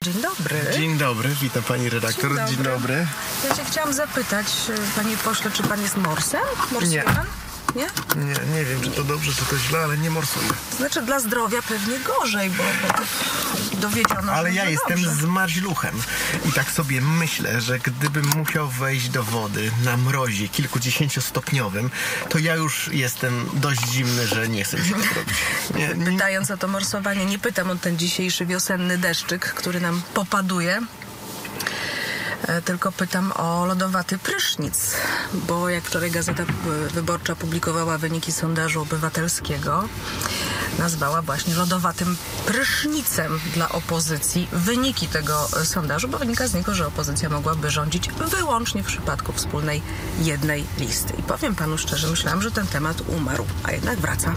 Dzień dobry. Dzień dobry, witam pani redaktor. Dzień dobry. Ja się chciałam zapytać, panie pośle, czy pan jest morsem? Morsuje Nie. pan? Nie? Nie wiem, czy to dobrze, czy to źle, ale nie morsuję. Znaczy dla zdrowia pewnie gorzej, bo dowiedziono, Ale że ja jestem dobrze. z maźluchem i tak sobie myślę, że gdybym musiał wejść do wody na mrozie kilkudziesięciostopniowym, to ja już jestem dość zimny, że nie chcę mi się tak robić. Nie. Pytając o to morsowanie, nie pytam o ten dzisiejszy wiosenny deszczyk, który nam popaduje, tylko pytam o lodowaty prysznic, bo jak wczoraj Gazeta Wyborcza publikowała wyniki sondażu obywatelskiego, nazwała właśnie lodowatym prysznicem dla opozycji wyniki tego sondażu, bo wynika z niego, że opozycja mogłaby rządzić wyłącznie w przypadku wspólnej jednej listy. I powiem panu szczerze, myślałam, że ten temat umarł, a jednak wraca.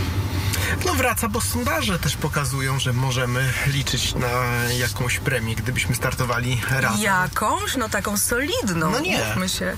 No wraca, bo sondaże też pokazują, że możemy liczyć na jakąś premię, gdybyśmy startowali razem. Jakąś? No taką solidną. No nie. Mówmy się.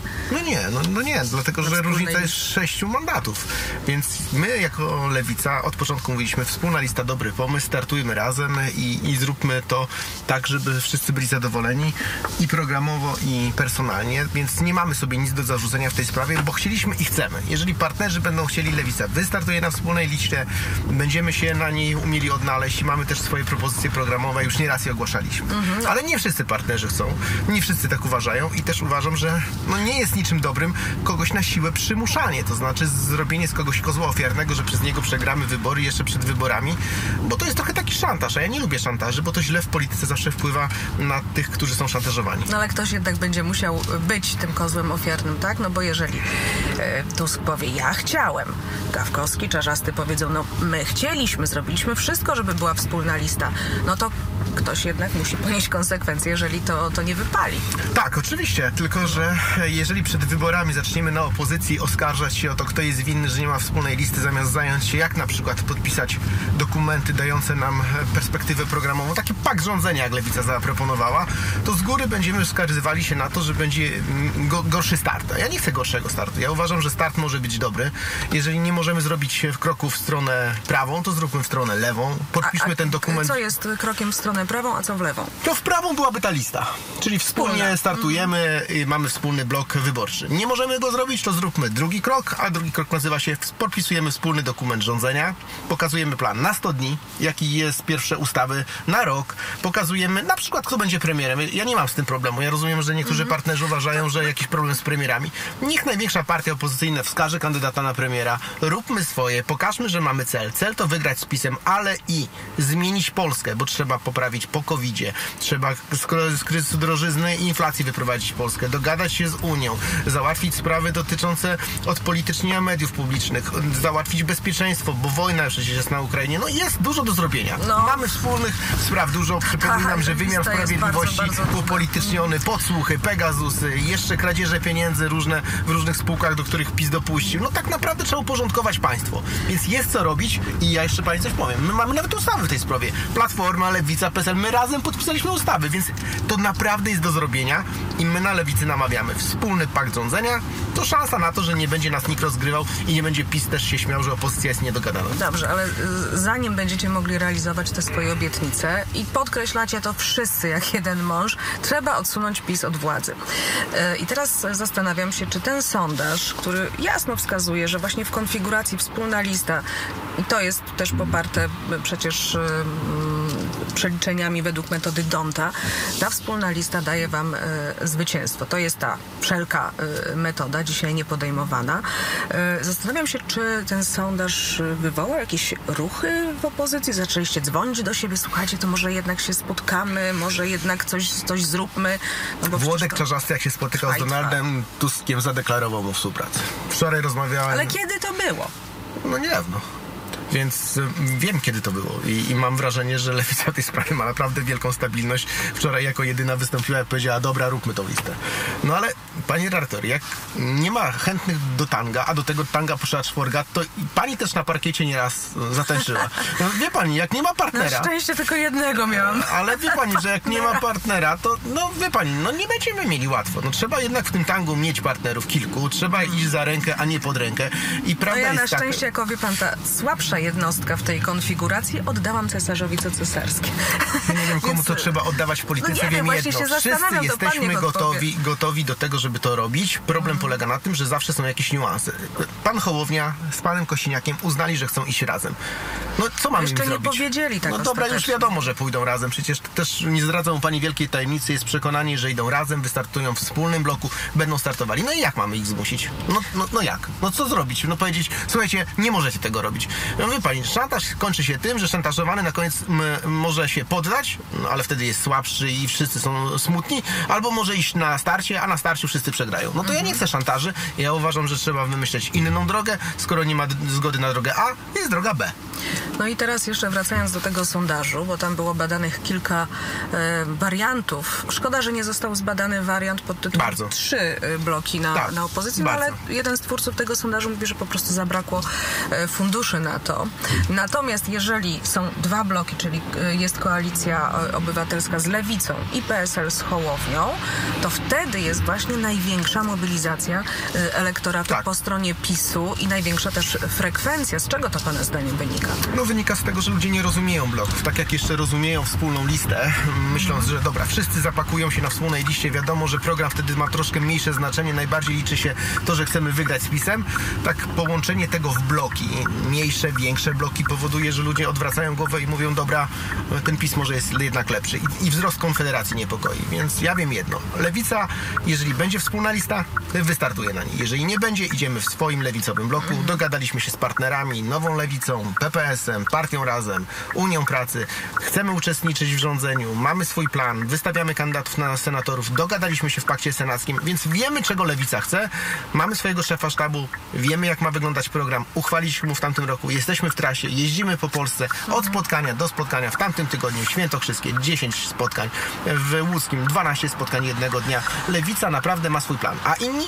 No nie, dlatego że wspólnej różnica jest 6 mandatów. Więc my jako Lewica od początku mówiliśmy, wspólna lista, dobry pomysł, startujmy razem i zróbmy to tak, żeby wszyscy byli zadowoleni i programowo, i personalnie, więc nie mamy sobie nic do zarzucenia w tej sprawie, bo chcieliśmy i chcemy. Jeżeli partnerzy będą chcieli, Lewica wystartuje na wspólnej liście, będziemy się na niej umieli odnaleźć i mamy też swoje propozycje programowe, już nieraz je ogłaszaliśmy. Ale nie wszyscy partnerzy chcą, nie wszyscy tak uważają i też uważam, że nie jest niczym dobrym kogoś na siłę przymuszanie, to znaczy zrobienie z kogoś kozła ofiarnego, że przez niego przegramy wybory jeszcze przed wyborami, bo to jest trochę taki szantaż, a ja nie lubię szantaży, bo to źle w polityce zawsze wpływa na tych, którzy są szantażowani. No ale ktoś jednak będzie musiał być tym kozłem ofiarnym, tak? No bo jeżeli Tusk powie, ja chciałem, Gawkowski, Czarzasty powiedzą, no my chcieliśmy, zrobiliśmy wszystko, żeby była wspólna lista, no to ktoś jednak musi ponieść konsekwencje, jeżeli to nie wypali. Tak, oczywiście, tylko że jeżeli przed wyborami zaczniemy na opozycji oskarżać się o to, kto jest winny, że nie ma wspólnej listy, zamiast zająć się, jak na przykład podpisać dokumenty dające nam perspektywę programową, taki pakt rządzenia, jak Lewica zaproponowała, to z góry będziemy wskazywali się na to, że będzie gorszy start. A ja nie chcę gorszego startu. Ja uważam, że start może być dobry. Jeżeli nie możemy zrobić kroku w stronę prawą, to zróbmy w stronę lewą. Podpiszmy ten dokument. Co jest krokiem w stronę prawą, a co w lewą? To w prawą byłaby ta lista. Czyli wspólnie startujemy i mamy wspólny blok wyborczy. Nie możemy go zrobić, to zróbmy drugi krok, a drugi krok nazywa się podpisujemy wspólny dokument rządzenia, pokazujemy plan na 100 dni, jaki jest pierwsze ustawy na rok, pokazujemy na przykład, kto będzie premierem. Ja nie mam z tym problemu. Ja rozumiem, że niektórzy partnerzy uważają, że jakiś problem z premierami. Niech największa partia opozycyjna wskaże kandydata na premiera. Róbmy swoje, pokażmy, że mamy cel. Cel to wygrać z PiS-em, ale i zmienić Polskę, bo trzeba poprawić po COVID-zie. Trzeba z kryzysu drożyzny i inflacji wyprowadzić Polskę, dogadać się z Unią, załatwić sprawy dotyczące odpolitycznienia mediów publicznych, załatwić bezpieczeństwo, bo wojna przecież jest na Ukrainie. No jest dużo do zrobienia. Mamy wspólnych spraw dużo. Przypominam, że wymiar sprawiedliwości upolityczniony, podsłuchy, Pegazusy, jeszcze kradzieże pieniędzy różne w różnych spółkach, do których PiS dopuścił. No tak naprawdę trzeba uporządkować państwo. Więc jest co robić i ja jeszcze pani coś powiem. My mamy nawet ustawy w tej sprawie. Platforma, Lewica, PSL, my razem podpisaliśmy ustawy, więc to naprawdę jest do zrobienia i my na Lewicy namawiamy. Wspólny pakt rządzenia to szansa na to, że nie będzie nas nikt rozgrywał i nie będzie PiS też się śmiał, że opozycja jest niedogadana. Dobrze, ale zanim będziecie mogli realizować te swoje obietnice i podkreślacie to wszyscy jak jeden mąż, trzeba odsunąć PiS od władzy. I teraz zastanawiam się, czy ten sondaż, który jasno wskazuje, że właśnie w konfiguracji wspólna lista, i to jest też poparte przecież przeliczeniami według metody D'Hondta, ta wspólna lista daje wam zwycięstwo. To jest ta wszelka metoda, dzisiaj niepodejmowana. Zastanawiam się, czy ten sondaż wywołał jakieś ruchy w opozycji? Zaczęliście dzwonić do siebie, słuchajcie, to może jednak się spotkamy, może jednak coś zróbmy. No bo Włodek Czarzasty, jak się spotykał z Donaldem Tuskiem, zadeklarował mu współpracę. Wczoraj rozmawiałem... Ale kiedy to było? No niedawno. Więc wiem, kiedy to było i mam wrażenie, że Lewica w tej sprawie ma naprawdę wielką stabilność. Wczoraj jako jedyna wystąpiła i powiedziała, dobra, róbmy tą listę. No ale Pani redaktor, jak nie ma chętnych do tanga, a do tego tanga poszła czworga, to pani też na parkiecie nieraz zatańczyła. No, wie pani, jak nie ma partnera... Na szczęście tylko jednego miałam. Ale wie pani, że jak nie ma partnera, to no wie pani, no nie będziemy mieli łatwo. No trzeba jednak w tym tangu mieć partnerów kilku, trzeba iść za rękę, a nie pod rękę. I prawda ja jest na szczęście, jako wie pan, ta słabsza jednostka w tej konfiguracji oddałam cesarzowi co cesarskie. Nie wiem, komu to trzeba oddawać w polityce. No Wiem jedno, wszyscy jesteśmy gotowi do tego, żeby to robić. Problem polega na tym, że zawsze są jakieś niuanse. Pan Hołownia z panem Kosiniakiem uznali, że chcą iść razem. No co mamy im zrobić? Jeszcze nie powiedzieli tak. No dobra, już wiadomo, że pójdą razem. Przecież też nie zdradzą pani wielkiej tajemnicy. Jest przekonanie, że idą razem, wystartują w wspólnym bloku, będą startowali. No i jak mamy ich zmusić? No jak? No co zrobić? No powiedzieć, słuchajcie, nie możecie tego robić. No wie pani, szantaż kończy się tym, że szantażowany na koniec może się poddać, no, ale wtedy jest słabszy i wszyscy są smutni, albo może iść na starcie, a na starciu wszyscy przegrają. No to ja nie chcę szantaży. Ja uważam, że trzeba wymyśleć inną drogę. Skoro nie ma zgody na drogę A, jest droga B. No i teraz jeszcze wracając do tego sondażu, bo tam było badanych kilka wariantów. Szkoda, że nie został zbadany wariant pod tytułem 3 bloki na opozycji, no ale jeden z twórców tego sondażu mówi, że po prostu zabrakło funduszy na to. Natomiast jeżeli są 2 bloki, czyli jest Koalicja Obywatelska z Lewicą i PSL z Hołownią, to wtedy jest właśnie największa mobilizacja elektoratu po stronie PiS-u i największa też frekwencja. Z czego to pana zdaniem wynika? No wynika z tego, że ludzie nie rozumieją bloków. Tak jak jeszcze rozumieją wspólną listę, myśląc, że dobra, wszyscy zapakują się na wspólnej liście, wiadomo, że program wtedy ma troszkę mniejsze znaczenie, najbardziej liczy się to, że chcemy wygrać z PiS-em. Tak połączenie tego w bloki, mniejsze, większe bloki powoduje, że ludzie odwracają głowę i mówią, dobra, ten PiS może jest jednak lepszy. I wzrost Konfederacji niepokoi. Więc ja wiem jedno. Lewica, jeżeli będzie wspólna lista, wystartuje na niej. Jeżeli nie będzie, idziemy w swoim lewicowym bloku. Dogadaliśmy się z partnerami, Nową Lewicą, PPS-em, Partią Razem, Unią Pracy. Chcemy uczestniczyć w rządzeniu, mamy swój plan, wystawiamy kandydatów na senatorów, dogadaliśmy się w pakcie senackim, więc wiemy, czego Lewica chce. Mamy swojego szefa sztabu, wiemy, jak ma wyglądać program. Uchwaliliśmy mu w tamtym roku. Jesteśmy w trasie, jeździmy po Polsce od spotkania do spotkania. W tamtym tygodniu Świętokrzyskie 10 spotkań, w Łódzkim 12 spotkań jednego dnia. Lewica naprawdę ma swój plan, a inni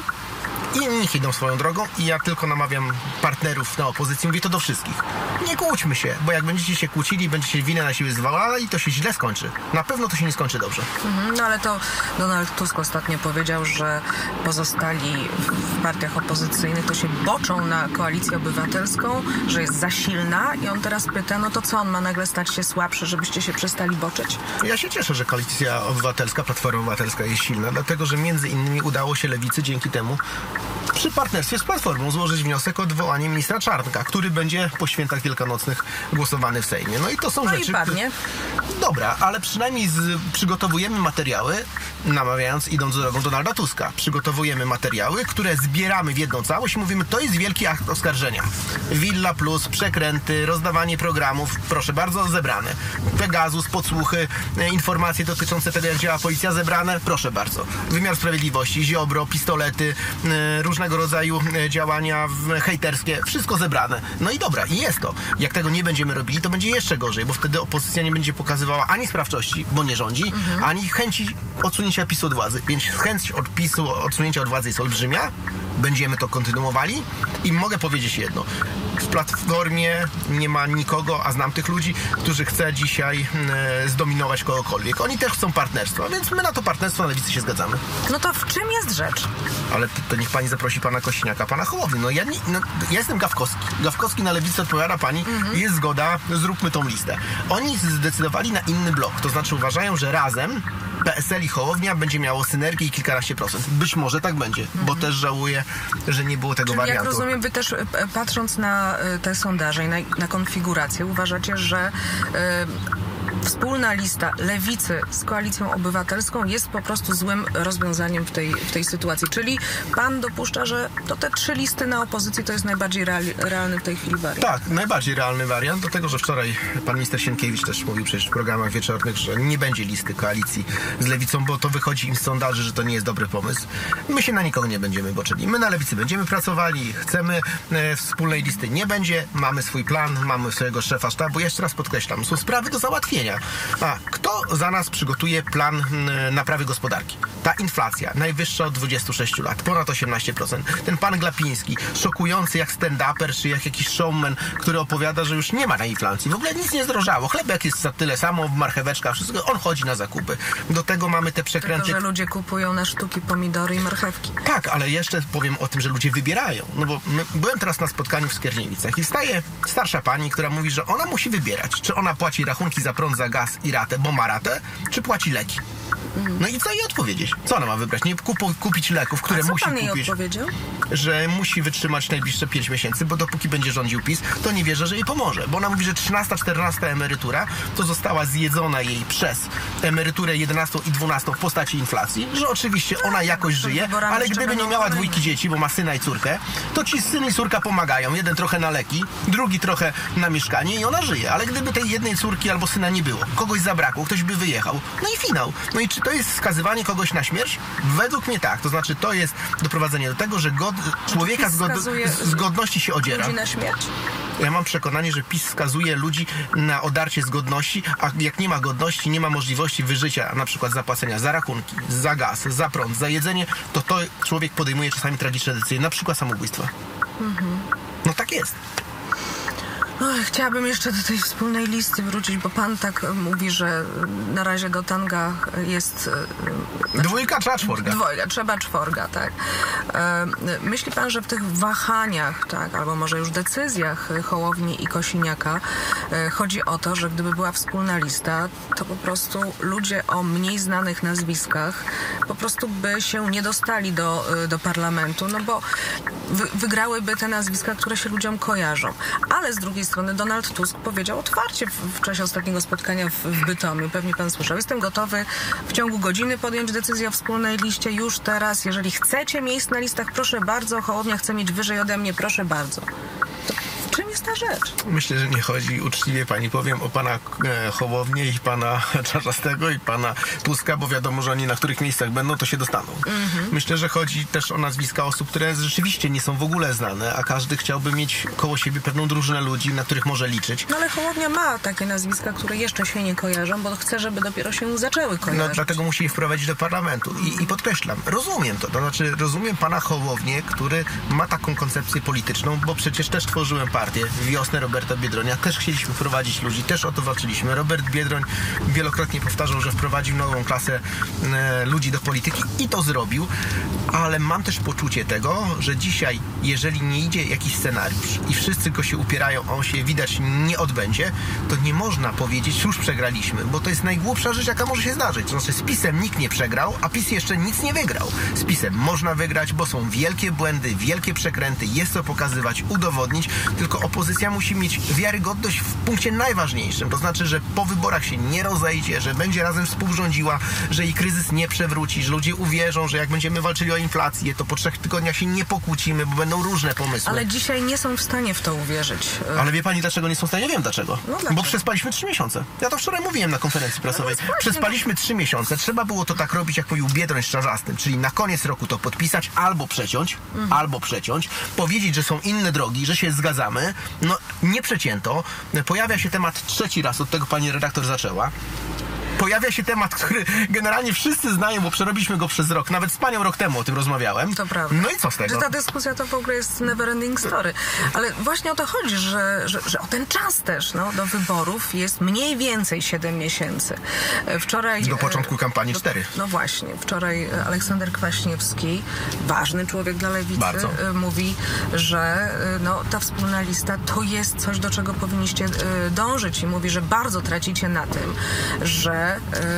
idą swoją drogą i ja tylko namawiam partnerów na opozycji, mówię to do wszystkich. Nie kłóćmy się, bo jak będziecie się kłócili, będziecie winę na siebie zwalali, to się źle skończy. Na pewno to się nie skończy dobrze. No ale to Donald Tusk ostatnio powiedział, że pozostali w partiach opozycyjnych to się boczą na Koalicję Obywatelską, że jest za silna i on teraz pyta, no to co, on ma nagle stać się słabszy, żebyście się przestali boczeć? Ja się cieszę, że Koalicja Obywatelska, Platforma Obywatelska jest silna, dlatego, że między innymi udało się Lewicy dzięki temu przy partnerstwie z Platformą złożyć wniosek o odwołanie ministra Czarnka, który będzie po świętach wielkanocnych głosowany w Sejmie. No i to są rzeczy... i padnie. Dobra, ale przynajmniej przygotowujemy materiały, namawiając, idąc drogą Donalda Tuska. Przygotowujemy materiały, które zbieramy w jedną całość i mówimy, to jest wielki akt oskarżenia. Villa Plus, przekręty, rozdawanie programów, proszę bardzo, zebrane. Pegasus, podsłuchy, informacje dotyczące tego, jak działa policja, zebrane, proszę bardzo. Wymiar Sprawiedliwości, Ziobro, pistolety, różnego rodzaju działania hejterskie, wszystko zebrane. No i dobra, i jest to. Jak tego nie będziemy robili, to będzie jeszcze gorzej, bo wtedy opozycja nie będzie pokazywała ani sprawczości, bo nie rządzi, ani chęci odsunięcia PiS-u od władzy. Więc chęć od PiS-u, odsunięcia od władzy jest olbrzymia. Będziemy to kontynuowali i mogę powiedzieć jedno. W Platformie nie ma nikogo, a znam tych ludzi, którzy chce dzisiaj zdominować kogokolwiek. Oni też chcą partnerstwa, więc my na to partnerstwo na Lewicy się zgadzamy. No to w czym jest rzecz? Ale to niech pani zaprosi pana Kosiniaka, pana Hołowni. No ja jestem Gawkowski. Gawkowski na Lewicy odpowiada pani, jest zgoda, zróbmy tą listę. Oni zdecydowali na inny blok, to znaczy uważają, że razem PSL i Hołownia będzie miało synergię i kilkanaście procent. Być może tak będzie, bo też żałuję, że nie było tego wariantu. Jak rozumiem, wy też patrząc na te sondaże i na konfigurację, uważacie, że wspólna lista Lewicy z Koalicją Obywatelską jest po prostu złym rozwiązaniem w tej sytuacji. Czyli pan dopuszcza, że to te 3 listy na opozycji to jest najbardziej realny w tej chwili wariant. Tak, najbardziej realny wariant, do tego, że wczoraj pan minister Sienkiewicz też mówił przecież w programach wieczornych, że nie będzie listy koalicji z Lewicą, bo to wychodzi im z sondaży, że to nie jest dobry pomysł. My się na nikogo nie będziemy boczyli. My na Lewicy będziemy pracowali, chcemy wspólnej listy. Nie będzie, mamy swój plan, mamy swojego szefa sztabu. Jeszcze raz podkreślam, są sprawy do załatwienia. zastąpienia. A kto za nas przygotuje plan naprawy gospodarki? Ta inflacja, najwyższa od 26 lat, ponad 18%. Ten pan Glapiński, szokujący jak stand-uper, czy jak jakiś showman, który opowiada, że już nie ma na inflacji. W ogóle nic nie zdrożało. Chlebek jest za tyle samo, marcheweczka, wszystko. On chodzi na zakupy. Do tego mamy te przekręty. Tylko, że ludzie kupują na sztuki pomidory i marchewki. Tak, ale jeszcze powiem o tym, że ludzie wybierają. No bo byłem teraz na spotkaniu w Skierniewicach i staje starsza pani, która mówi, że ona musi wybierać, czy ona płaci rachunki za prąd, za gaz i ratę, bo ma ratę, czy płaci leki. No i co jej odpowiedzieć? Co ona ma wybrać? Nie kupić leków, które musi kupić. Jej odpowiedział? Że musi wytrzymać najbliższe 5 miesięcy, bo dopóki będzie rządził PiS, to nie wierzę, że jej pomoże. Bo ona mówi, że 13, 14 emerytura to została zjedzona jej przez emeryturę 11 i 12 w postaci inflacji, że oczywiście ona jakoś żyje, ale gdyby nie miała dwójki dzieci, bo ma syna i córkę, to ci syn i córka pomagają. Jeden trochę na leki, drugi trochę na mieszkanie i ona żyje. Ale gdyby tej jednej córki albo syna nie było, kogoś zabrakło, ktoś by wyjechał. No i finał. No i czy to jest skazywanie kogoś na śmierć? Według mnie tak. To znaczy to jest doprowadzenie do tego, że człowieka z godności się odziera. Ludzi na śmierć? Ja mam przekonanie, że PiS skazuje ludzi na odarcie z godności, a jak nie ma godności, nie ma możliwości wyżycia, na przykład zapłacenia za rachunki, za gaz, za prąd, za jedzenie, to człowiek podejmuje czasami tragiczne decyzje, na przykład samobójstwa. No tak jest. Chciałabym jeszcze do tej wspólnej listy wrócić, bo pan tak mówi, że na razie gotanga jest... Dwójka trzeba czworga. Trzeba czworga, tak. Myśli pan, że w tych wahaniach, tak, albo może już decyzjach Hołowni i Kosiniaka chodzi o to, że gdyby była wspólna lista, to po prostu ludzie o mniej znanych nazwiskach po prostu by się nie dostali do parlamentu, no bo wygrałyby te nazwiska, które się ludziom kojarzą. Ale z drugiej strony Donald Tusk powiedział otwarcie w czasie ostatniego spotkania w Bytomiu, pewnie pan słyszał, jestem gotowy w ciągu godziny podjąć decyzję o wspólnej liście już teraz. Jeżeli chcecie miejsc na listach, proszę bardzo. Hołownia chce mieć wyżej ode mnie, proszę bardzo. W czym jest ta rzecz? Myślę, że nie chodzi, uczciwie pani powiem, o pana Hołownię i pana Czarzastego i pana Tuska, bo wiadomo, że oni na których miejscach będą, to się dostaną. Myślę, że chodzi też o nazwiska osób, które rzeczywiście nie są w ogóle znane, a każdy chciałby mieć koło siebie pewną drużynę ludzi, na których może liczyć. No ale Hołownia ma takie nazwiska, które jeszcze się nie kojarzą, bo chce, żeby dopiero się zaczęły kojarzyć. No dlatego musi je wprowadzić do parlamentu. I podkreślam, rozumiem to. To znaczy, rozumiem pana Hołownię, który ma taką koncepcję polityczną, bo przecież też tworzyłem partię Wiosnę Roberta Biedronia. Też chcieliśmy wprowadzić ludzi, też o to walczyliśmy. Robert Biedroń wielokrotnie powtarzał, że wprowadził nową klasę ludzi do polityki i to zrobił, ale mam też poczucie tego, że dzisiaj, jeżeli nie idzie jakiś scenariusz i wszyscy go się upierają, a on się widać nie odbędzie, to nie można powiedzieć, już przegraliśmy, bo to jest najgłupsza rzecz, jaka może się zdarzyć. To znaczy z PiS-em nikt nie przegrał, a PiS jeszcze nic nie wygrał. Z PiS-em można wygrać, bo są wielkie błędy, wielkie przekręty, jest co pokazywać, udowodnić, tylko opozycja musi mieć wiarygodność w punkcie najważniejszym. To znaczy, że po wyborach się nie rozejdzie, że będzie razem współrządziła, że jej kryzys nie przewróci, że ludzie uwierzą, że jak będziemy walczyli o inflację, to po 3 tygodniach się nie pokłócimy, bo będą różne pomysły. Ale dzisiaj nie są w stanie w to uwierzyć. Ale wie pani, dlaczego nie są w stanie? Wiem dlaczego. No dlaczego? Bo przespaliśmy 3 miesiące. Ja to wczoraj mówiłem na konferencji prasowej. Przespaliśmy 3 miesiące. Trzeba było to tak robić, jak mówił Biedroń z Czarzastym, czyli na koniec roku to podpisać albo przeciąć, powiedzieć, że są inne drogi, że się zgadzamy. No, nie przecięto. Pojawia się temat trzeci raz, od tego pani redaktor zaczęła. Pojawia się temat, który generalnie wszyscy znają, bo przerobiliśmy go przez rok. Nawet z panią rok temu o tym rozmawiałem. To prawda. No i co z tego? Że ta dyskusja to w ogóle jest never ending story. Ale właśnie o to chodzi, że o ten czas też do wyborów jest mniej więcej 7 miesięcy. Wczoraj... Do początku kampanii 4. No właśnie. Wczoraj Aleksander Kwaśniewski, ważny człowiek dla Lewicy, mówi, że ta wspólna lista to jest coś, do czego powinniście dążyć. I mówi, że bardzo tracicie na tym, że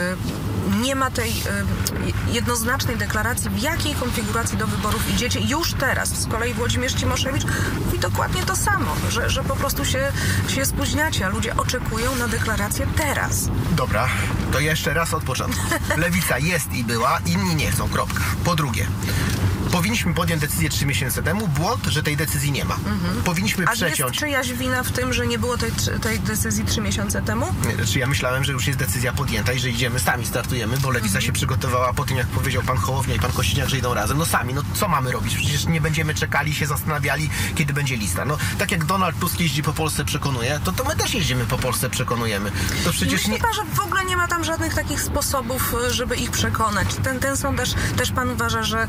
nie ma tej jednoznacznej deklaracji, w jakiej konfiguracji do wyborów idziecie już teraz. Z kolei Włodzimierz Cimoszewicz mówi dokładnie to samo, że po prostu się spóźniacie, a ludzie oczekują na deklarację teraz. Dobra, to jeszcze raz od początku. Lewica jest i była, inni nie chcą, kropka. Po drugie, Powinniśmy podjąć decyzję 3 miesiące temu. Błąd, że tej decyzji nie ma. Powinniśmy przeciąć. A jest czyjaś wina w tym, że nie było tej decyzji 3 miesiące temu? Ja myślałem, że już jest decyzja podjęta i że idziemy, sami startujemy, bo Lewica się przygotowała po tym, jak powiedział pan Hołownia i pan Kosiniak, że idą razem. No sami, no co mamy robić? Przecież nie będziemy czekali, się zastanawiali, kiedy będzie lista. No tak jak Donald Tusk jeździ po Polsce, przekonuje, to my też jeździmy po Polsce, przekonujemy. To przecież myśli pan, że w ogóle nie ma tam żadnych takich sposobów, żeby ich przekonać? Ten sondaż też pan uważa, że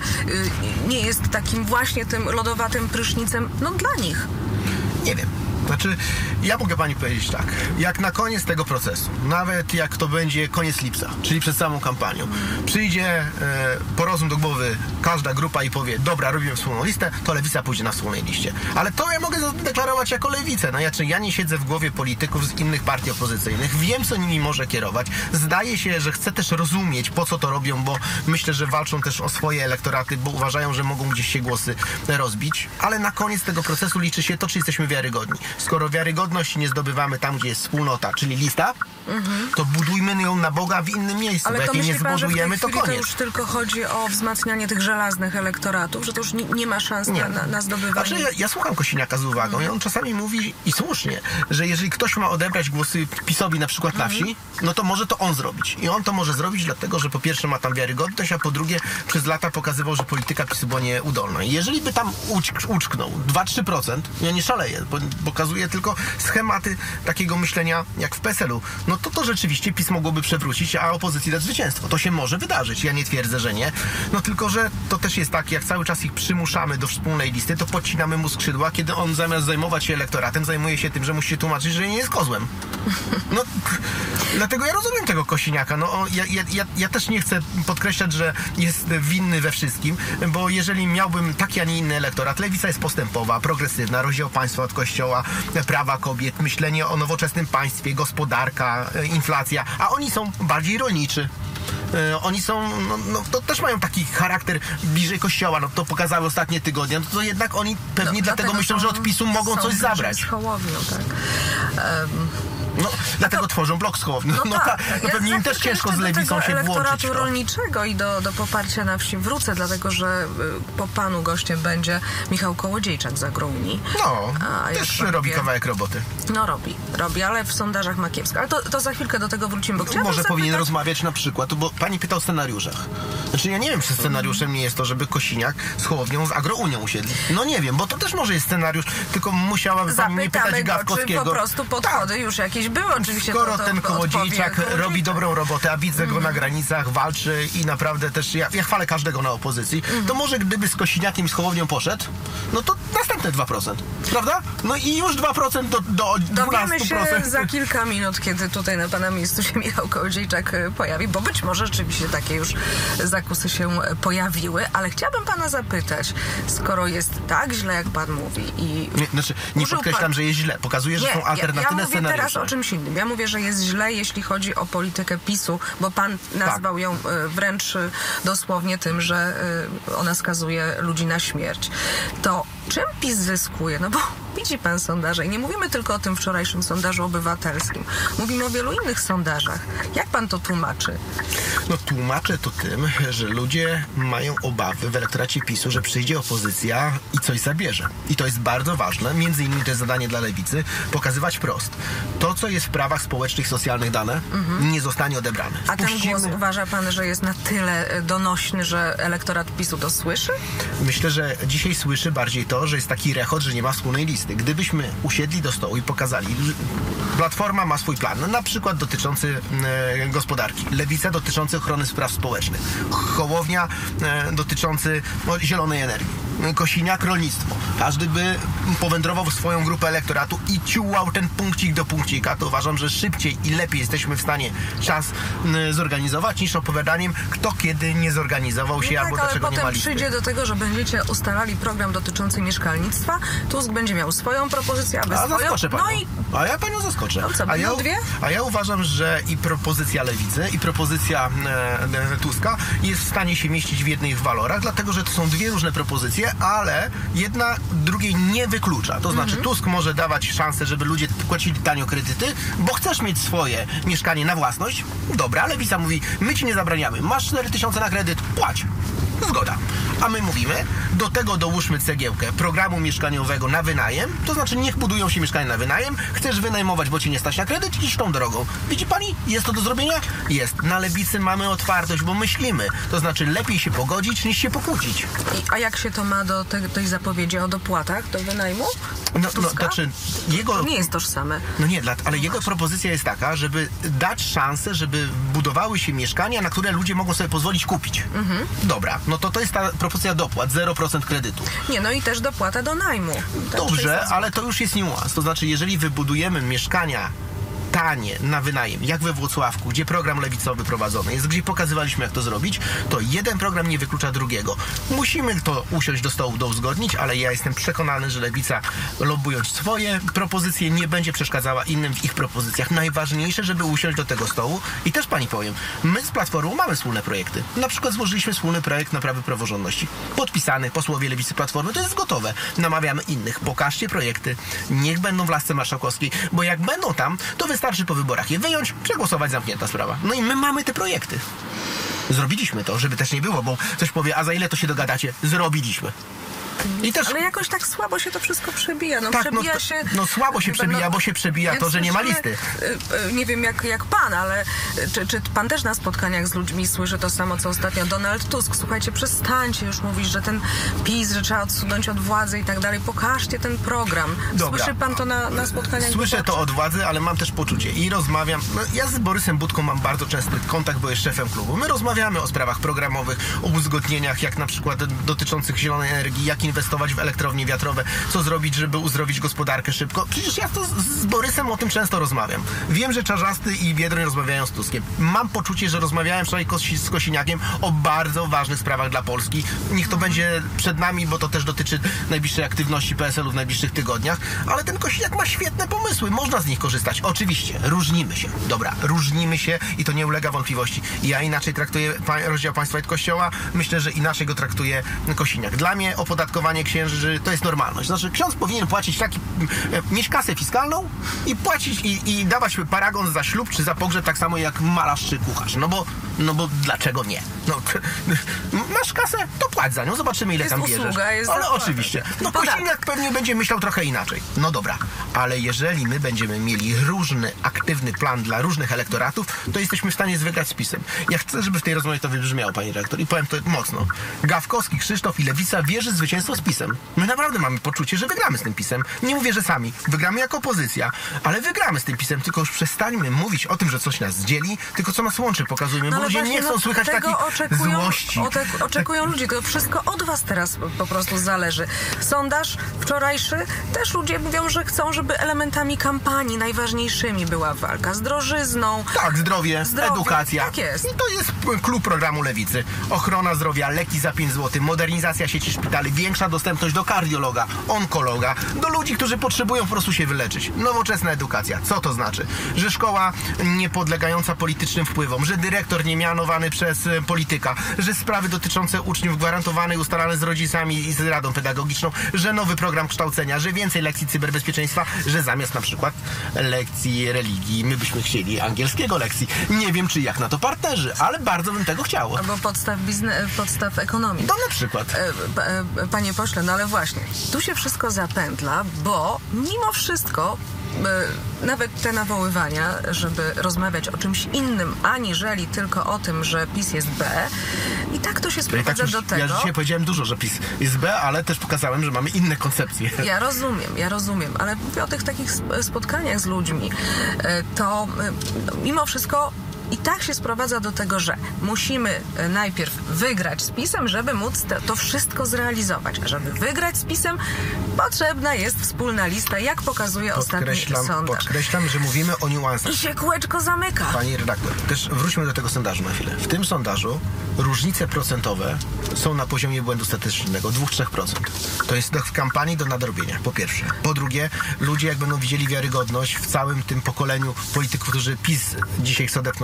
nie jest takim właśnie tym lodowatym prysznicem, no dla nich? Nie wiem. Znaczy, ja mogę pani powiedzieć tak, jak na koniec tego procesu, nawet jak to będzie koniec lipca, czyli przed samą kampanią, przyjdzie porozum do głowy każda grupa i powie, dobra, robimy wspólną listę, to Lewica pójdzie na wspólnej liście. Ale to ja mogę deklarować jako Lewicę. Ja nie siedzę w głowie polityków z innych partii opozycyjnych, wiem, co nimi może kierować. Zdaje się, że chcę też rozumieć, po co to robią, bo myślę, że walczą też o swoje elektoraty, bo uważają, że mogą gdzieś się głosy rozbić. Ale na koniec tego procesu liczy się to, czy jesteśmy wiarygodni. Skoro wiarygodności nie zdobywamy tam, gdzie jest wspólnota, czyli lista, to budujmy ją na Boga w innym miejscu. Ale bo jak to jej nie myśli pan, zbudujemy, że w tej to chwili koniec. to już tylko chodzi o wzmacnianie tych żelaznych elektoratów, że to już nie ma szans na zdobywanie? Znaczy, ja słucham Kosiniaka z uwagą i on czasami mówi, i słusznie, że jeżeli ktoś ma odebrać głosy PiS-owi na przykład na wsi, no to może to on zrobić. I on to może zrobić dlatego, że po pierwsze ma tam wiarygodność, a po drugie przez lata pokazywał, że polityka PiS-u była nieudolna. I jeżeli by tam uczknął 2-3%, ja nie szaleję, bo pokazuje tylko schematy takiego myślenia jak w PSL-u, no to rzeczywiście PiS mogłoby przewrócić, a opozycji dać zwycięstwo. To się może wydarzyć. Ja nie twierdzę, że nie. No tylko, że to też jest tak, jak cały czas ich przymuszamy do wspólnej listy, to podcinamy mu skrzydła, kiedy on zamiast zajmować się elektoratem, zajmuje się tym, że musi się tłumaczyć, że nie jest kozłem. No, dlatego ja rozumiem tego Kosiniaka. No, ja też nie chcę podkreślać, że jest winny we wszystkim, bo jeżeli miałbym taki, a nie inny elektorat, Lewica jest postępowa, progresywna, rozdział państwa od kościoła, prawa kobiet, myślenie o nowoczesnym państwie, gospodarka, inflacja, a oni są bardziej rolniczy. Oni są, to też mają taki charakter bliżej kościoła, to pokazały ostatnie tygodnie, to jednak oni pewnie dlatego myślą, że od PiS-u mogą coś zabrać. Z Hołownią, tak. Dlatego tworzą blok z Hołownią. Pewnie im też ciężko z Lewicą się włączyć. Do elektoratu rolniczego i do poparcia na wsi wrócę, dlatego że po panu gościem będzie Michał Kołodziejczak z Agrounii. Też robi kawałek roboty. No robi, ale w sondażach ma kiepsko. Ale to za chwilkę do tego wrócimy. Bo może powinien rozmawiać na przykład, bo pani pyta o scenariuszach. Znaczy ja nie wiem, czy scenariuszem nie jest to, żeby Kosiniak z Hołownią z Agrounią usiedli. No nie wiem, bo to też może jest scenariusz, tylko musiałaby pani mnie pytać Gawkowskiego. Czy po prostu podchody już jakieś były. Oczywiście skoro ten Kołodziejczak robi dobrą robotę, a widzę go na granicach, walczy i naprawdę też, ja chwalę każdego na opozycji, to może gdyby z Kosiniakiem i z Hołownią poszedł, no to następne 2%, prawda? No i już 2% do 12%. Dowiemy się za kilka minut, kiedy tutaj na pana miejscu się Michał Kołodziejczak pojawi, bo być może rzeczywiście takie już zakusy się pojawiły, ale chciałabym pana zapytać, skoro jest tak źle, jak pan mówi i... Nie podkreślam, że jest źle. Pokazuję, że są alternatywne scenariusze. Ja mówię teraz o czymś innym. Ja mówię, że jest źle, jeśli chodzi o politykę PiS-u, bo pan nazwał ją wręcz dosłownie tym, że ona skazuje ludzi na śmierć. To czym PiS zyskuje? No bo widzi pan sondaże i nie mówimy tylko o tym wczorajszym sondażu obywatelskim. Mówimy o wielu innych sondażach. Jak pan to tłumaczy? No tłumaczę to tym, że ludzie mają obawy w elektoracie PiS-u, że przyjdzie opozycja i coś zabierze. I to jest bardzo ważne. Między innymi to jest zadanie dla Lewicy, pokazywać wprost. To, co jest w prawach społecznych, socjalnych dane, nie zostanie odebrane. A ten głos uważa pan, że jest na tyle donośny, że elektorat PiS-u to słyszy? Myślę, że dzisiaj słyszy bardziej to, że jest taki rechot, że nie ma wspólnej listy. Gdybyśmy usiedli do stołu i pokazali, Platforma ma swój plan, na przykład dotyczący gospodarki, Lewica dotyczący ochrony spraw społecznych, Hołownia dotyczący zielonej energii, Kosiniak rolnictwo. Każdy by powędrował w swoją grupę elektoratu i ciułał ten punkcik do punkcika, to uważam, że szybciej i lepiej jesteśmy w stanie czas zorganizować, niż opowiadaniem, kto kiedy nie zorganizował się, albo dlaczego nie ma listy. Potem przyjdzie do tego, że będziecie ustalali program dotyczący mieszkalnictwa, Tusk będzie miał swoją propozycję, a wy swoją. Zaskoczę panią. A ja panią zaskoczę. No co, a ja uważam, że i propozycja Lewicy, i propozycja Tuska jest w stanie się mieścić w jednych walorach, dlatego, że to są dwie różne propozycje, ale jedna drugiej nie wyklucza. To znaczy Tusk może dawać szansę, żeby ludzie płacili tanio kredyty, bo chcesz mieć swoje mieszkanie na własność. Dobra, Lewica mówi, my ci nie zabraniamy. Masz 4 000 na kredyt, płać. Zgoda. A my mówimy, do tego dołóżmy cegiełkę programu mieszkaniowego na wynajem, to znaczy niech budują się mieszkania na wynajem, chcesz wynajmować, bo ci nie stać na kredyt, idź tą drogą. Widzi pani? Jest to do zrobienia? Jest. Na Lewicy mamy otwartość, bo myślimy. To znaczy lepiej się pogodzić, niż się pokłócić. A jak się to ma do tej zapowiedzi o dopłatach do wynajmu? To znaczy jego... Nie jest tożsame. No nie, ale jego propozycja jest taka, żeby dać szansę, żeby budowały się mieszkania, na które ludzie mogą sobie pozwolić kupić. Dobra, no to jest ta propozycja dopłat, 0% kredytu. Nie, no i też dopłata do najmu. Dobrze, ale to już jest niuans. To znaczy, jeżeli wybudujemy mieszkania tanie na wynajem, jak we Włocławku, gdzie program lewicowy prowadzony jest, gdzie pokazywaliśmy, jak to zrobić, to jeden program nie wyklucza drugiego. Musimy to usiąść do stołu, uzgodnić, ale ja jestem przekonany, że Lewica, lobbując swoje propozycje, nie będzie przeszkadzała innym w ich propozycjach. Najważniejsze, żeby usiąść do tego stołu i też pani powiem, my z Platformą mamy wspólne projekty. Na przykład złożyliśmy wspólny projekt naprawy praworządności. Podpisany, posłowie Lewicy, Platformy, to jest gotowe. Namawiamy innych. Pokażcie projekty. Niech będą w lasce marszałkowskiej, bo jak będą tam, to wystarczy po wyborach je wyjąć, przegłosować, zamknięta sprawa. No i my mamy te projekty. Zrobiliśmy to, żeby też nie było, bo ktoś powie, a za ile to się dogadacie? Zrobiliśmy. I też... Ale jakoś tak słabo się to wszystko przebija. No, tak, przebija się... No słabo się przebija, bo się przebija to, że nie ma listy. Nie wiem jak pan, ale czy pan też na spotkaniach z ludźmi słyszy to samo, co ostatnio Donald Tusk? Słuchajcie, przestańcie już mówić, że ten PiS, że trzeba odsunąć od władzy i tak dalej. Pokażcie ten program. Dobra. Słyszy pan to na spotkaniach? Słyszę to od władzy, ale mam też poczucie i rozmawiam. No, ja z Borysem Budką mam bardzo częsty kontakt, bo jest szefem klubu. My rozmawiamy o sprawach programowych, o uzgodnieniach, jak na przykład dotyczących zielonej energii, jak inwestować w elektrownie wiatrowe, co zrobić, żeby uzdrowić gospodarkę szybko. Przecież ja to z Borysem o tym często rozmawiam. Wiem, że Czarzasty i Biedroń rozmawiają z Tuskiem. Mam poczucie, że rozmawiałem wczoraj z Kosiniakiem o bardzo ważnych sprawach dla Polski. Niech to będzie przed nami, bo to też dotyczy najbliższej aktywności PSL-u w najbliższych tygodniach, ale ten Kosiniak ma świetne pomysły. Można z nich korzystać. Oczywiście, różnimy się. Dobra, różnimy się i to nie ulega wątpliwości. Ja inaczej traktuję rozdział państwa i Kościoła. Myślę, że inaczej go traktuje Kosiniak. Dla mnie opodatkowanie księży to jest normalność. Znaczy, ksiądz powinien płacić mieć kasę fiskalną i płacić i dawać paragon za ślub czy za pogrzeb tak samo jak malarz czy kucharz. No bo dlaczego nie? No, masz kasę, to płać za nią. Zobaczymy, ile jest tam bierzesz. Usługa, jest ale oczywiście. No Kosiniak pewnie będzie myślał trochę inaczej. No dobra, ale jeżeli my będziemy mieli różny, aktywny plan dla różnych elektoratów, to jesteśmy w stanie wygrać z PiS-em. Ja chcę, żeby w tej rozmowie to wybrzmiało, pani redaktor, i powiem to mocno. Gawkowski, Krzysztof i Lewica wierzy w zwycięstwo z PiS-em. My naprawdę mamy poczucie, że wygramy z tym PiS-em. Nie mówię, że sami. Wygramy jako opozycja, ale wygramy z tym PiS-em. Tylko już przestańmy mówić o tym, że coś nas dzieli, tylko co nas łączy pokazujmy, bo ludzie nie chcą słychać takiej złości. Oczekują ludzie. To wszystko od was teraz po prostu zależy. Sondaż wczorajszy, też ludzie mówią, że chcą, żeby elementami kampanii najważniejszymi była walka z drożyzną. Tak, zdrowie, edukacja. Tak jest. I to jest klub programu Lewicy. Ochrona zdrowia, leki za 5 zł, modernizacja sieci szpitali, większa dostępność do kardiologa, onkologa, do ludzi, którzy potrzebują po prostu się wyleczyć. Nowoczesna edukacja. Co to znaczy? Że szkoła niepodlegająca politycznym wpływom, że dyrektor nie mianowany przez polityka, że sprawy dotyczące uczniów gwarantowane i ustalane z rodzicami i z radą pedagogiczną, że nowy program kształcenia, że więcej lekcji cyberbezpieczeństwa, że zamiast na przykład lekcji religii my byśmy chcieli angielskiego lekcji. Nie wiem, czy jak na to partnerzy, ale bardzo bym tego chciał. Albo podstaw ekonomii. To na przykład. Panie pośle, no ale właśnie, tu się wszystko zapętla, bo mimo wszystko nawet te nawoływania, żeby rozmawiać o czymś innym, aniżeli tylko o tym, że PiS jest B, i tak to się sprowadza do tego... Ja dzisiaj powiedziałem dużo, że PiS jest B, ale też pokazałem, że mamy inne koncepcje. Ja rozumiem, ale mówię o tych takich spotkaniach z ludźmi, to mimo wszystko i tak się sprowadza do tego, że musimy najpierw wygrać z PiS-em, żeby móc to wszystko zrealizować. A żeby wygrać z PiS-em, potrzebna jest wspólna lista, jak pokazuje ostatni sondaż. Podkreślam, że mówimy o niuansach. I się kółeczko zamyka. Pani redaktor, też wróćmy do tego sondażu na chwilę. W tym sondażu różnice procentowe są na poziomie błędu statystycznego 2-3%. To jest w kampanii do nadrobienia, po pierwsze. Po drugie, ludzie jak będą widzieli wiarygodność w całym tym pokoleniu polityków, którzy PiS dzisiaj chce odepchnąć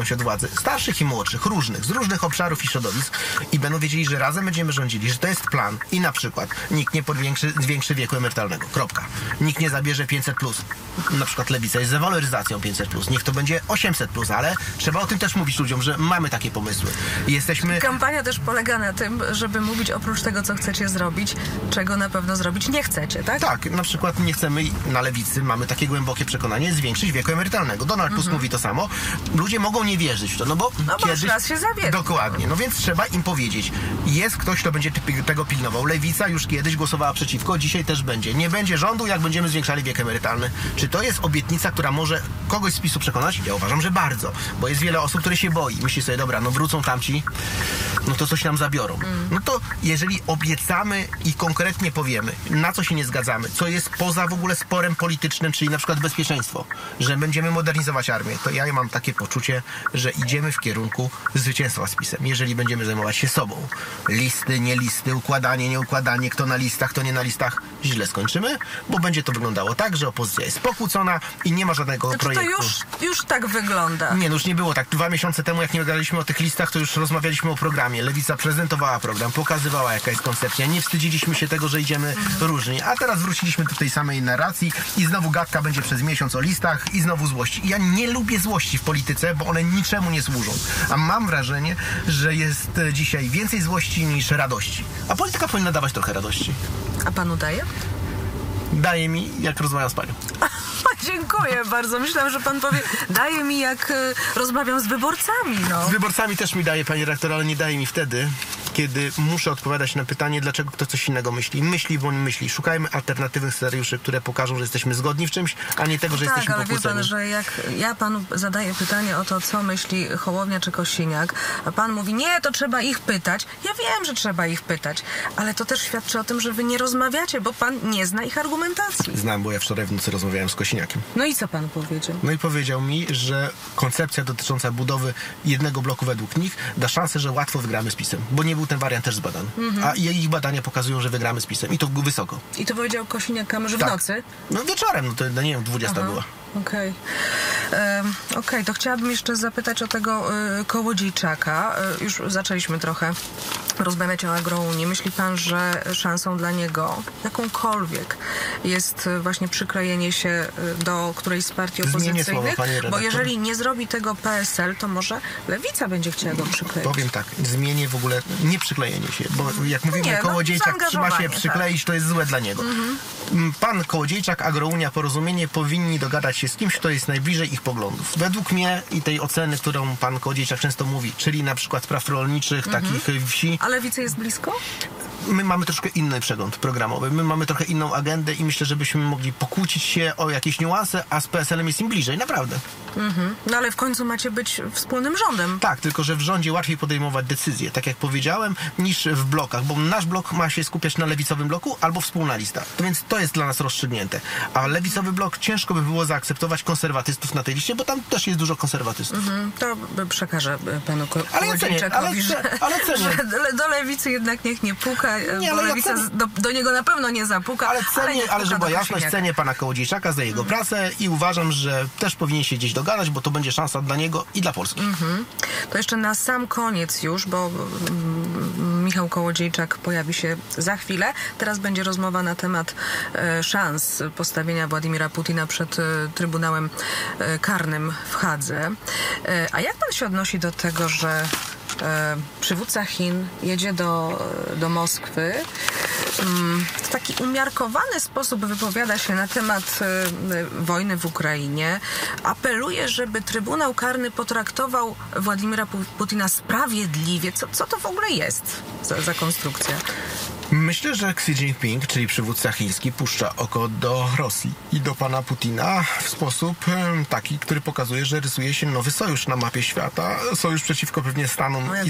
odciąć od władzy, starszych i młodszych, różnych, z różnych obszarów i środowisk i będą wiedzieli, że razem będziemy rządzili, że to jest plan i na przykład nikt nie zwiększy wieku emerytalnego. Kropka. Nikt nie zabierze 500+. Na przykład Lewica jest za waloryzacją 500+. Niech to będzie 800+, ale trzeba o tym też mówić ludziom, że mamy takie pomysły. Kampania też polega na tym, żeby mówić oprócz tego, co chcecie zrobić, czego na pewno zrobić nie chcecie, tak? Tak, na przykład nie chcemy, na lewicy mamy takie głębokie przekonanie, zwiększyć wieku emerytalnego. Donald Tusk mówi to samo. Ludzie mogą nie wierzyć w to, bo kiedyś... raz się zawiedzie. Dokładnie, więc trzeba im powiedzieć. Jest ktoś, kto będzie tego pilnował. Lewica już kiedyś głosowała przeciwko, dzisiaj też będzie. Nie będzie rządu, jak będziemy zwiększali wiek emerytalny. Czy to jest obietnica, która może kogoś z PiS-u przekonać? Ja uważam, że bardzo, bo jest wiele osób, które się boi. Myśli sobie, dobra, wrócą tamci, to coś nam zabiorą. No to jeżeli obiecamy i konkretnie powiemy, na co się nie zgadzamy, co jest poza w ogóle sporem politycznym, czyli na przykład bezpieczeństwo, że będziemy modernizować armię, to ja mam takie poczucie, że idziemy w kierunku zwycięstwa z PiS-em. Jeżeli będziemy zajmować się sobą, listy, nie listy, układanie, nie układanie, kto na listach, kto nie na listach, źle skończymy, bo będzie to wyglądało tak, że opozycja jest pokłócona i nie ma żadnego projektu. To już tak wygląda. Nie, już nie było tak. 2 miesiące temu, jak nie gadaliśmy o tych listach, to już rozmawialiśmy o programie. Lewica prezentowała program, pokazywała, jaka jest koncepcja. Nie wstydziliśmy się tego, że idziemy różnie. A teraz wróciliśmy do tej samej narracji i znowu gadka będzie przez miesiąc o listach i znowu złości. Ja nie lubię złości w polityce, bo one niczemu nie służą. A mam wrażenie, że jest dzisiaj więcej złości niż radości. A polityka powinna dawać trochę radości. A panu daje? Daje mi, jak rozmawiam z panią. Dziękuję bardzo. Myślałam, że pan powie, daje mi, jak rozmawiam z wyborcami. Z wyborcami też mi daje, pani redaktor, ale nie daje mi wtedy, kiedy muszę odpowiadać na pytanie, dlaczego ktoś coś innego myśli. Myśli, bo on myśli. Szukajmy alternatywnych scenariuszy, które pokażą, że jesteśmy zgodni w czymś, a nie tego, że jesteśmy pokłóceni. Tak, ale wie pan, że jak ja panu zadaję pytanie o to, co myśli Hołownia czy Kosiniak, a pan mówi, nie, to trzeba ich pytać. Ja wiem, że trzeba ich pytać, ale to też świadczy o tym, że wy nie rozmawiacie, bo pan nie zna ich argumentacji. Znam, bo ja wczoraj w nocy rozmawiałem z Kosiniakiem. No i co pan powiedział? No i powiedział mi, że koncepcja dotycząca budowy jednego bloku według nich da szansę, że łatwo wygramy z PiS-em, bo nie był ten wariant też zbadany. A ich badania pokazują, że wygramy z PiS-em i to wysoko. I to powiedział Kosiniak Kamerze w nocy? No wieczorem, to nie wiem, 20 była. Okej, to chciałabym jeszcze zapytać o tego Kołodziejczaka. Już zaczęliśmy trochę rozmawiać o Agrounii. Myśli pan, że szansą dla niego jakąkolwiek jest właśnie przyklejenie się do którejś z partii opozycyjnych? Słowa, bo jeżeli nie zrobi tego PSL, to może Lewica będzie chciała go przykleić. Powiem tak, zmienię w ogóle nie przyklejenie się, bo jak mówimy, Kołodziejczak trzyma się przykleić, to jest złe dla niego. Pan Kołodziejczak, Agrounia, Porozumienie powinni dogadać się z kimś, kto jest najbliżej ich poglądów. Według mnie i tej oceny, którą pan Kołodziejczak często mówi, czyli na przykład spraw rolniczych, takich wsi. A Lewicy jest blisko? My mamy troszkę inny przegląd programowy. My mamy trochę inną agendę i myślę, że byśmy mogli pokłócić się o jakieś niuanse, a z PSL-em jest im bliżej, naprawdę. No ale w końcu macie być wspólnym rządem. Tak, tylko że w rządzie łatwiej podejmować decyzje, tak jak powiedziałem, niż w blokach, bo nasz blok ma się skupiać na lewicowym bloku albo wspólna lista. To więc to jest dla nas rozstrzygnięte. A lewicowy blok ciężko by było zaakceptować konserwatystów na tej liście, bo tam też jest dużo konserwatystów. To przekażę panu Kołodziejczakowi, że do lewicy jednak niech nie puka, bo lewica do niego na pewno nie zapuka. Ale żeby była jasność, cenię pana Kołodziejczaka za jego pracę i uważam, że też powinien się gdzieś dogadać, bo to będzie szansa dla niego i dla Polski. To jeszcze na sam koniec już, bo Michał Kołodziejczak pojawi się za chwilę. Teraz będzie rozmowa na temat szans postawienia Władimira Putina przed Trybunałem Karnym w Hadze. A jak pan się odnosi do tego, że przywódca Chin jedzie do Moskwy, w taki umiarkowany sposób wypowiada się na temat wojny w Ukrainie, apeluje, żeby Trybunał Karny potraktował Władimira Putina sprawiedliwie. Co to w ogóle jest za konstrukcja? Myślę, że Xi Jinping, czyli przywódca chiński, puszcza oko do Rosji i do pana Putina w sposób taki, który pokazuje, że rysuje się nowy sojusz na mapie świata. Sojusz przeciwko pewnie Stanom i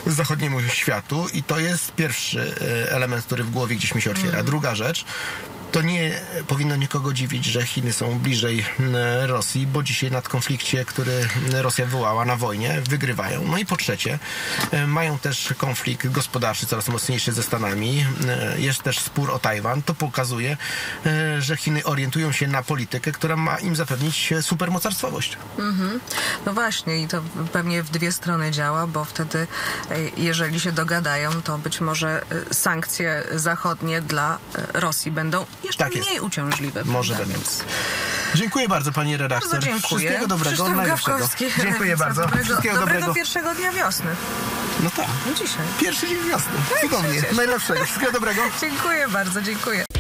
zachodniemu światu. I to jest pierwszy element, który w głowie gdzieś mi się otwiera. Druga rzecz, To nie powinno nikogo dziwić, że Chiny są bliżej Rosji, bo dzisiaj nad konflikcie, który Rosja wywołała na wojnie, wygrywają. No i po trzecie, mają też konflikt gospodarczy coraz mocniejszy ze Stanami. Jest też spór o Tajwan. To pokazuje, że Chiny orientują się na politykę, która ma im zapewnić supermocarstwowość. No właśnie i to pewnie w dwie strony działa, bo wtedy jeżeli się dogadają, to być może sankcje zachodnie dla Rosji będą jeszcze mniej uciążliwe. Może będą. Dziękuję bardzo, pani redaktor. Bardzo dziękuję. Wszystkiego dobrego, Krzysztof najlepszego. Gawkowski. Dziękuję bardzo. Wszystkiego dobrego. Pierwszego dnia wiosny. No tak. Dzisiaj. Pierwszy dzień wiosny. Cudownie. Najlepszego. Wszystkiego dobrego. Dziękuję bardzo, dziękuję.